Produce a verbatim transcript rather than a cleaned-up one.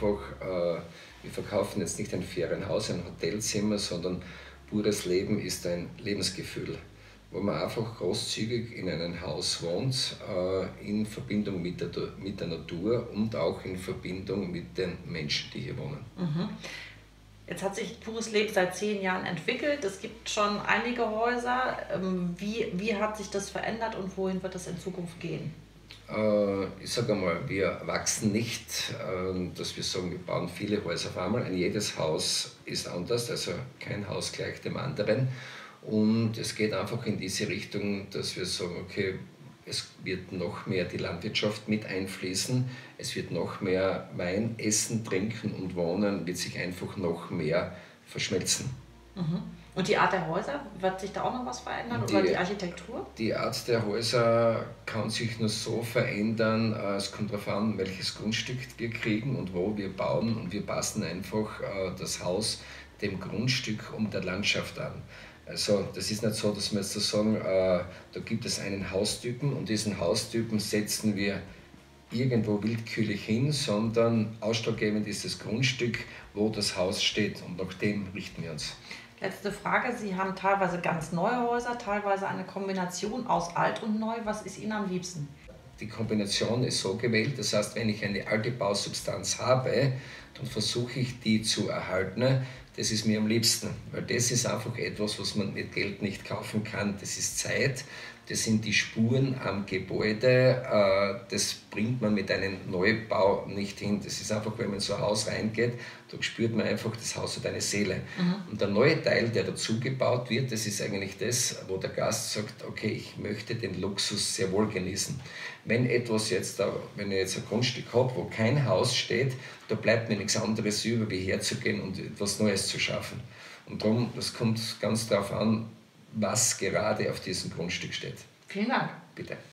einfach, äh, wir verkaufen jetzt nicht ein Ferienhaus, ein Hotelzimmer, sondern pures Leben ist ein Lebensgefühl, wo man einfach großzügig in einem Haus wohnt, äh, in Verbindung mit der, mit der Natur und auch in Verbindung mit den Menschen, die hier wohnen. Mhm. Jetzt hat sich Pures Leben seit zehn Jahren entwickelt. Es gibt schon einige Häuser. Ähm, Wie, wie hat sich das verändert und wohin wird das in Zukunft gehen? Äh, ich sage einmal, wir wachsen nicht, äh, dass wir sagen, wir bauen viele Häuser auf einmal. Ein jedes Haus ist anders, also kein Haus gleich dem anderen. Und es geht einfach in diese Richtung, dass wir sagen, okay, es wird noch mehr die Landwirtschaft mit einfließen, es wird noch mehr Wein, Essen, Trinken und Wohnen wird sich einfach noch mehr verschmelzen. Mhm. Und die Art der Häuser, wird sich da auch noch was verändern oder Die, die Architektur? die Art der Häuser kann sich nur so verändern, äh, es kommt darauf an, welches Grundstück wir kriegen und wo wir bauen, und wir passen einfach äh, das Haus dem Grundstück und der Landschaft an. Also das ist nicht so, dass wir jetzt so sagen, äh, da gibt es einen Haustypen und diesen Haustypen setzen wir irgendwo willkürlich hin, sondern ausschlaggebend ist das Grundstück, wo das Haus steht, und nach dem richten wir uns. Letzte Frage. Sie haben teilweise ganz neue Häuser, teilweise eine Kombination aus alt und neu. Was ist Ihnen am liebsten? Die Kombination ist so gewählt, das heißt, wenn ich eine alte Bausubstanz habe, dann versuche ich die zu erhalten. Das ist mir am liebsten, weil das ist einfach etwas, was man mit Geld nicht kaufen kann. Das ist Zeit, das sind die Spuren am Gebäude, äh, das bringt man mit einem Neubau nicht hin. Das ist einfach, wenn man in so ein Haus reingeht, da spürt man einfach, das Haus hat eine Seele. Mhm. Und der neue Teil, der dazu gebaut wird, das ist eigentlich das, wo der Gast sagt, okay, ich möchte den Luxus sehr wohl genießen. Wenn etwas jetzt, da, wenn ich jetzt ein Grundstück habe, wo kein Haus steht, da bleibt mir nichts anderes über, wie herzugehen und etwas Neues zu schaffen. Und darum, das kommt ganz darauf an, was gerade auf diesem Grundstück steht. Vielen Dank. Bitte.